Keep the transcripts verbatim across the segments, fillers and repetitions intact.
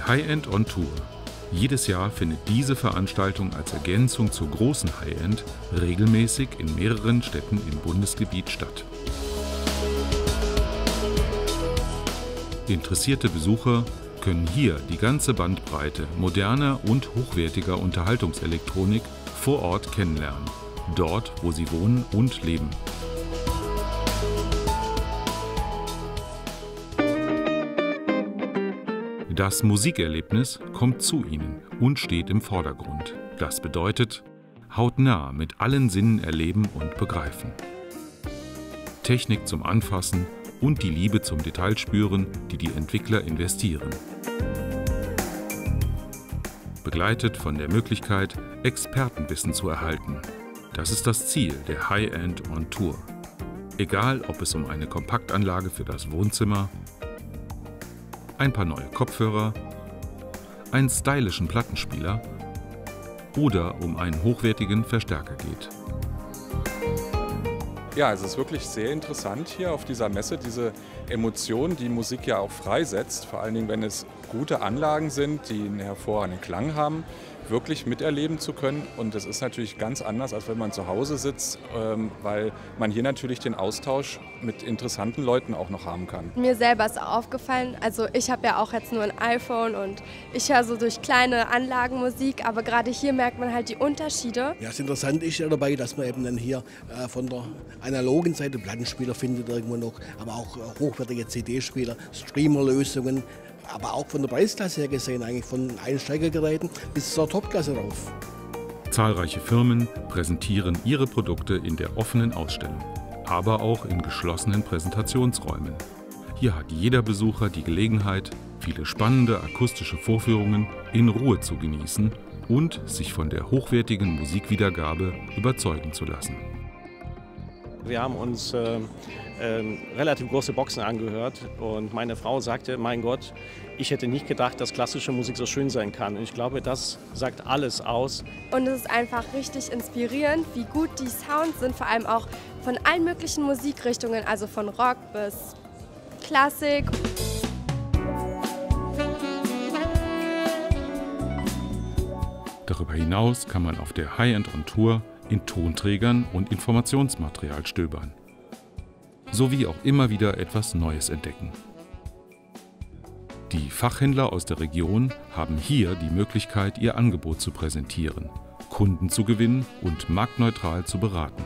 High-End on Tour. Jedes Jahr findet diese Veranstaltung als Ergänzung zur großen High-End regelmäßig in mehreren Städten im Bundesgebiet statt. Interessierte Besucher können hier die ganze Bandbreite moderner und hochwertiger Unterhaltungselektronik vor Ort kennenlernen, dort, wo sie wohnen und leben. Das Musikerlebnis kommt zu Ihnen und steht im Vordergrund. Das bedeutet, hautnah mit allen Sinnen erleben und begreifen. Technik zum Anfassen und die Liebe zum Detailspüren, die die Entwickler investieren. Begleitet von der Möglichkeit, Expertenwissen zu erhalten. Das ist das Ziel der High-End on Tour. Egal, ob es um eine Kompaktanlage für das Wohnzimmer, ein paar neue Kopfhörer, einen stylischen Plattenspieler oder um einen hochwertigen Verstärker geht. Ja, es ist wirklich sehr interessant hier auf dieser Messe, diese Emotionen, die Musik ja auch freisetzt, vor allen Dingen, wenn es gute Anlagen sind, die einen hervorragenden Klang haben, wirklich miterleben zu können. Und das ist natürlich ganz anders, als wenn man zu Hause sitzt, weil man hier natürlich den Austausch mit interessanten Leuten auch noch haben kann. Mir selber ist auch aufgefallen, also ich habe ja auch jetzt nur ein iPhone und ich höre so durch kleine Anlagen Musik, aber gerade hier merkt man halt die Unterschiede. Ja, das Interessante ist ja dabei, dass man eben dann hier äh, von der analogen Seite Plattenspieler findet irgendwo noch, aber auch äh, hochwertige C D-Spieler, Streamerlösungen, aber auch von der Preisklasse her gesehen, eigentlich von Einsteigergeräten bis zur Topklasse rauf. Zahlreiche Firmen präsentieren ihre Produkte in der offenen Ausstellung, aber auch in geschlossenen Präsentationsräumen. Hier hat jeder Besucher die Gelegenheit, viele spannende akustische Vorführungen in Ruhe zu genießen und sich von der hochwertigen Musikwiedergabe überzeugen zu lassen. Wir haben uns äh, äh, relativ große Boxen angehört und meine Frau sagte, mein Gott, ich hätte nicht gedacht, dass klassische Musik so schön sein kann. Und ich glaube, das sagt alles aus. Und es ist einfach richtig inspirierend, wie gut die Sounds sind, vor allem auch von allen möglichen Musikrichtungen, also von Rock bis Klassik. Darüber hinaus kann man auf der High-End on Tour in Tonträgern und Informationsmaterial stöbern, sowie auch immer wieder etwas Neues entdecken. Die Fachhändler aus der Region haben hier die Möglichkeit, ihr Angebot zu präsentieren, Kunden zu gewinnen und marktneutral zu beraten.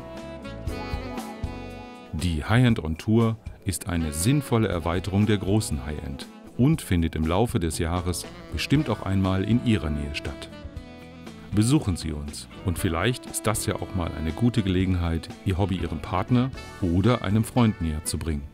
Die High-End on Tour ist eine sinnvolle Erweiterung der großen High-End und findet im Laufe des Jahres bestimmt auch einmal in Ihrer Nähe statt. Besuchen Sie uns und vielleicht ist das ja auch mal eine gute Gelegenheit, Ihr Hobby Ihrem Partner oder einem Freund näher zu bringen.